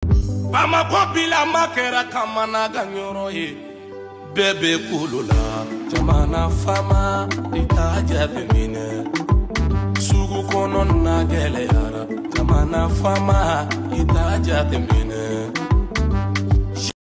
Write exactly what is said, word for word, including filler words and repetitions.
Bamako bila makera kamana ganyoro ye bebe kulula jamana fama itaja bimine sugu kono na gele yara jamana fama itaja bimine